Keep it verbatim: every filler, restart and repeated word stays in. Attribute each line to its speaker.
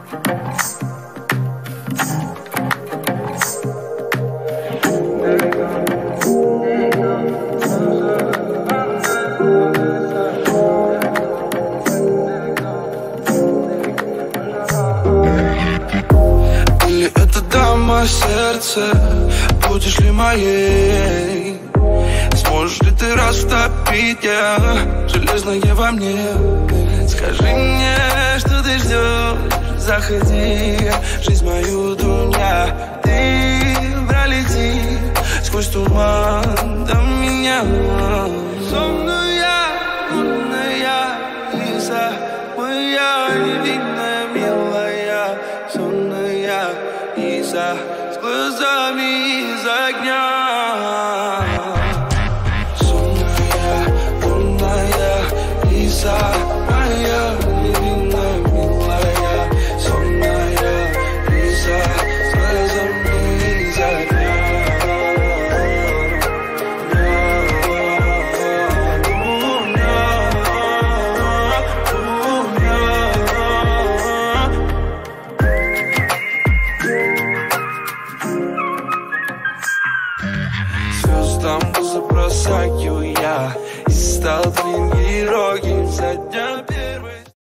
Speaker 1: Или это дама сердца, будешь ли моей? Сможешь ли ты растопить я железное во мне? Скажи мне, что ты ждешь, заходи, жизнь мою дуня. Ты пролети сквозь туман до меня. Сонная, лунная Лиза, моя невинная, милая. Сонная Лиза с глазами из огня. Сонная, лунная Лиза, моя невинная, милая. Сонная Лиза с глазами из огня. Звездам забросаю я и стал твоим героем за дня первый.